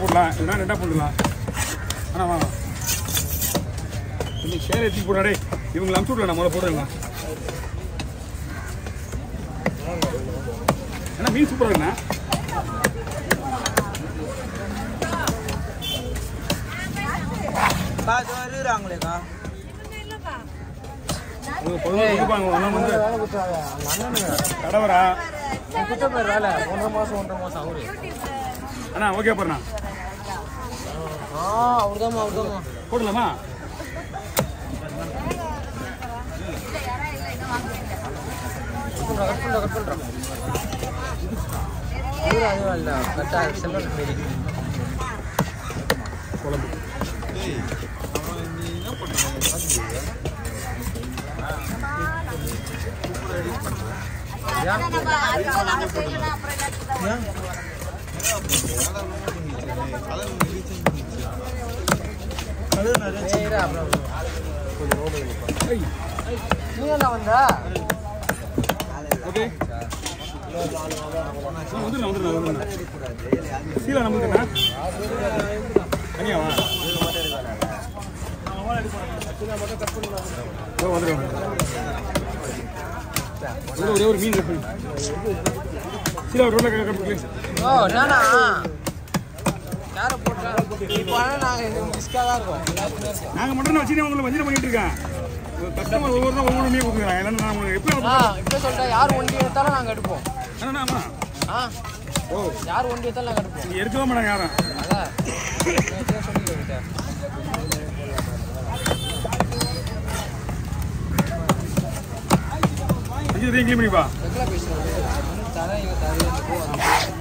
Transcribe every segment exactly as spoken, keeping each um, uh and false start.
போடலாம் இல்லைன்னா ரெண்டாக போடலாம். ஆனால் வாங்க இன்னைக்கு ஷேர் எடுத்து போடாடே இவங்களை அனுப்பிச்சு விடல நான் முதல்ல போடுறேங்க. ஏன்னா மீன் சூப்பராக இருக்குண்ணா. வருறாங்களேக்கா கடவரா வேலை ஒன்றரை மாசம் ஒன்றரை மாசம் அவரு அண்ணா ஓகே பாருண்ணா. ஆ அவருதாம்மா அவருதாம்மா போடலாமா? கட் பண்ணுறோம் கட் பண்ணுறோம் அதுவும் இல்லை கரெக்டாக செல்வம் குழம்பு நீங்க வந்த ஓகே வந்துடுண்ணா வந்துடுண்ணா வந்துடுண்ணா சீலா நம்மளுக்குண்ணா தனியாவா வந்துடுவோம் ஒரே ஒரு மீன் கட் பண்ணி சீலா ரோட்ல கட் பண்ணி. ஓ நானா யாரை போட்டேன் இப்போ நாங்கள் மிஸ்காக தான் இருக்கோம். நாங்கள் மட்டும் வச்சு உங்களை வஞ்சனை பண்ணிட்டு இருக்கேன். கஸ்டமர் ஒவ்வொரு தான் ஒவ்வொரு மீன் கொடுக்குறேன். இல்லைன்னா நான் உங்களுக்கு எப்படி இப்போ சொல்கிறேன் யார் ஒண்டி எடுத்தாலும் நாங்கள் எடுப்போம். அண்ணா ஆமா ஆ ஓ யார் ஒண்டி எடுத்தாலும் நாங்கள் எடுப்போம். நீங்கள் எடுக்கவே மாட்டாங்க யாரும். அதான் சொல்லிக்கிட்டேன் அஞ்சு ரூபாய் கிளீன் பண்ணிப்பா. எவ்வளோ பேசுகிறோம் தலை இங்கே தலை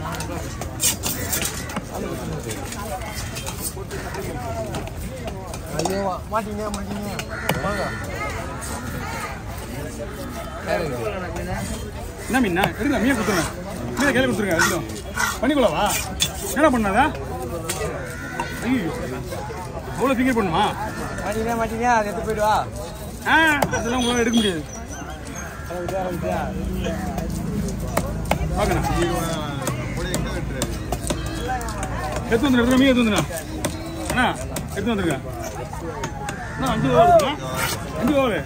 ஐயோ மாட்டீங்க மாட்டீங்க வாங்க என்ன மீன் எடுங்க மீன் கொடுத்துருங்க. மீனை கையில் கொடுத்துருங்க. எடுத்துடும் பண்ணிக்கொள்ளவா என்ன பண்ணாதா? ஐயோ அவ்வளோ ஃபிங்கர் பண்ணுமா? மாட்டீங்க மாட்டீங்க அது எடுத்து போயிடுவா. ஆ அதெல்லாம் உங்களால் எடுக்க முடியாது. பார்க்கணும் எடுத்து வந்துடுங்க. எடுத்து மீன் எடுத்து வந்துடுங்க அண்ணா எடுத்து வந்துருங்க. அண்ணா அஞ்சு ரூபா இருக்குண்ணா அஞ்சு ரூபா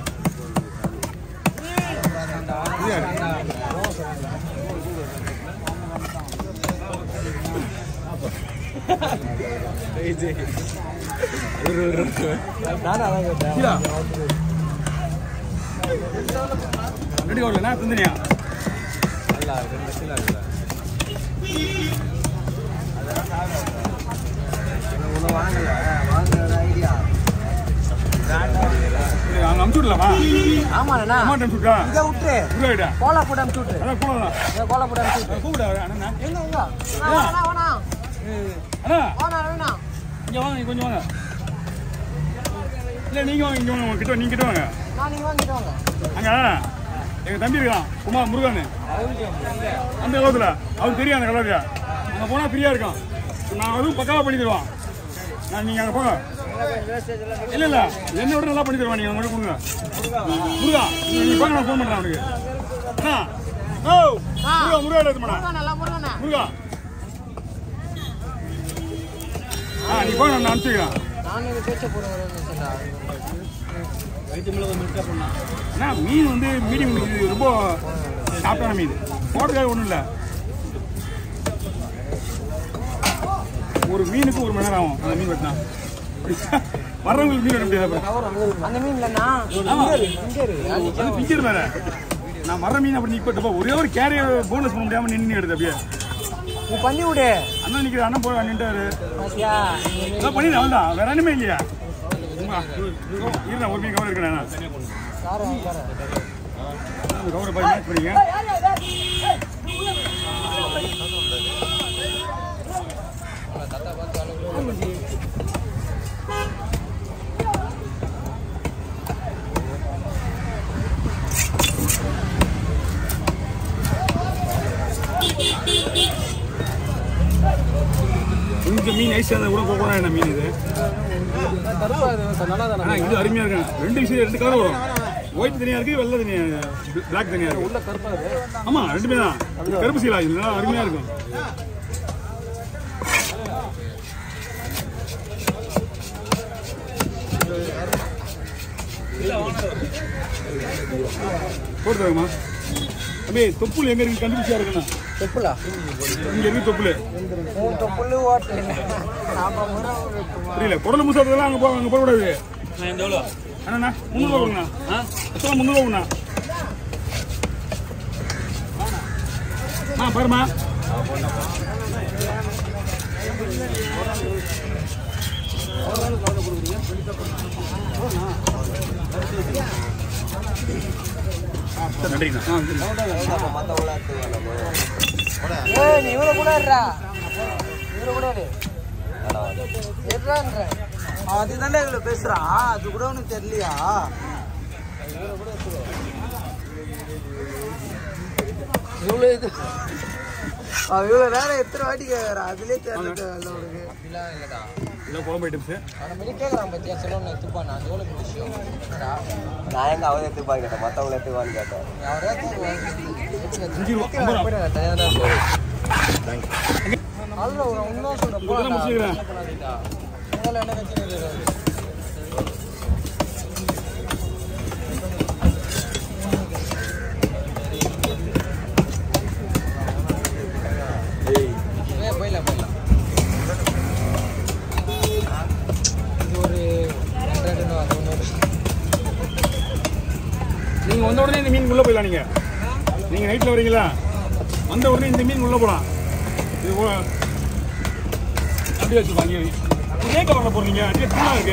ரெடி வரலண்ணா தந்தனியா வாங்கல வாங்குற ஐடியா அங்கே அமுச்சு விடலாமா? ஆமாண்ணா அமௌண்ட் அமுச்சு விட்டா இதை விட்டு விடாயிட்டா கோலா போட்டு அமுச்சு விட்டு அதான் போகலாம். கோலா போட்டு அமுச்சு விட்டு கூப்பிட அண்ணா எங்க எங்க வேணா வேணா அண்ணா வேணா வேணா இங்கே வாங்க கொஞ்சம் வாங்க. இல்லை நீங்கள் வாங்க இங்கே வாங்க கிட்ட நீங்கள் கிட்ட வாங்க. நான் நீங்கள் வாங்கிட்டு வாங்க. அங்கே எங்கள் தம்பி இருக்கான் குமார் முருகன் அந்த காலத்தில் அவருக்கு தெரியும். அந்த கலரியா அங்கே போனால் ஃப்ரீயாக இருக்கும். நான் அதுவும் பக்காவாக பண்ணி தருவான். நான் நீங்கள் அங்கே போங்க. இல்லை இல்லை என்னை விட நல்லா பண்ணி தருவான். நீங்கள் மட்டும் கொடுங்க முருகா. நீங்கள் போங்க நான் ஃபோன் பண்ணுறேன் அவனுக்கு. அண்ணா ஓ முருகா முருகா எடுத்து மேடம் முருகா. ஆ நீ போங்க நான் அனுப்பிச்சிக்கிறேன். அண்ணா மீன் வந்து மீடியம் இது ரொம்ப சாப்பிட்டான மீன் போட்டதுக்காக ஒன்றும் இல்லை. ஒரு மீனுக்கு ஒரு மணி நேரம் ஆகும் அந்த மீன் வெட்டினா. வர்றவங்களுக்கு மீன் வெட்ட முடியாது. அந்த மீன் இல்லைண்ணா பிஞ்சர் வேற. நான் வர்ற மீன் அப்படி நிப்பட்டப்போ ஒரே ஒரு கேரியர் போனஸ் பண்ண முடியாமல் நின்று எடுத்து அப்படியே நீ பண்ணி விடு. அண்ணா நிற்கிற அண்ணன் போய் நின்றாரு பண்ணிடுறேன். அவன் தான் வேற ஒன்றுமே இல்லையா? இருந்தேன் ஒரு மீன் கவர் இருக்கிறேன். கவரை பாய் மேட்ச் பண்ணிங்க. இந்த மீன் ஐஸ் அந்த கூட போகணும். என்ன மீன் இது? ஆனால் இது அருமையாக இருக்கு. ரெண்டு விஷயம் ரெண்டு கலர் வரும். ஒயிட் தனியாக இருக்குது, வெள்ளை தனியாக பிளாக் தனியாக இருக்குது. ஆமாம் ரெண்டுமே தான். கருப்பு சீலா இல்லைன்னா அருமையாக இருக்கும். போட்டு தரேம்மா. தம்பி தொப்புள் எங்க இருக்கு கண்டுபிடிச்சா இருக்குண்ணா? தொப்புலா இங்க இருக்கு தொப்புள். தொப்புள் ஓட்டல புரியல. குடல் முசாதெல்லாம் அங்க போக அங்க போகக்கூடாது. அண்ணா முந்நூறு ரூபா கொடுங்கண்ணா. எத்தனை முந்நூறு ரூபா கொடுங்கண்ணா. ஆ பாருமா. நன்றிண்ணா. ஏய் நீ இவர கூட இருடா. இவர கூட இரு. எட்றான்ற. அதுதானே இவ்வளவு பேசுறா. அது கூட உனக்கு தெரியலையா? இவ்வளவு இது இவ்வளவு நேரம் எத்தனை வாட்டி கேட்கறா. அதுலயே தெரியல உனக்கு. அப்படிலாம் இல்லடா. இல்லை குழம்பு ஐட்டம்ஸு அந்த மாதிரி கேட்குறான் பத்தியா செலவு எடுத்துப்பான். அது எவ்வளோ விஷயம். நான் எங்க அவன் எடுத்துப்பான்னு கேட்டேன், மற்றவங்களை எடுத்துப்பான்னு கேட்டேன். அதில் ஒரு இன்னும் சொல்கிறேன் முதல்ல என்ன கட்சி போயிடலாம் போயிடலாம். நீங்க வந்த உடனே இந்த மீன் உள்ள போயிடலாம். நீங்க நீங்க நைட்ல வரீங்களா? வந்த உடனே இந்த மீன் உள்ள போலாம். இது அப்படியே வச்சு வாங்கி இதே கவரில் போடுறீங்க. அப்படியே தூளா இருக்கு.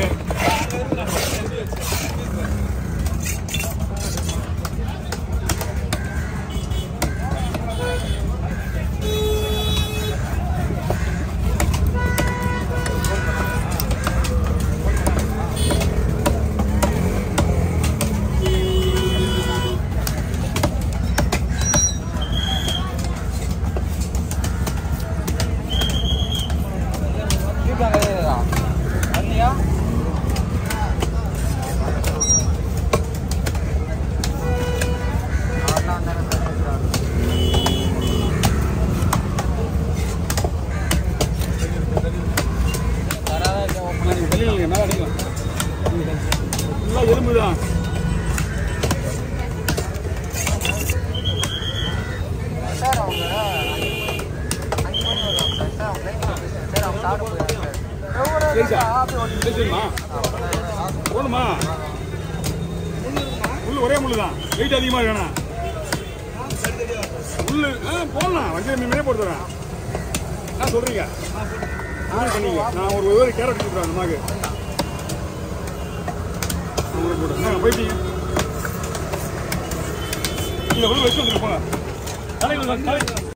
எலும்புதான் சார் அவங்க அஞ்சு மணி வருவாங்க சார். அவங்க சார் அவங்க சாப்பிட சரிம்மா போகணுமா? முள்ளு ஒரே முள்ளு தான். வெயிட் அதிகமாக வேணாம். முள்ளு ஆ போடலாம். வஞ்சர மீனே போட்டு தரேன். என்ன சொல்கிறீங்க? சொன்னீங்க. நான் ஒரு ஒரு கேரட் கொடுக்குறேன் அந்த மாதிரி போயிட்டீங்க. இல்லை உள்ள வச்சு வந்துட்டு போங்க. தலைவர்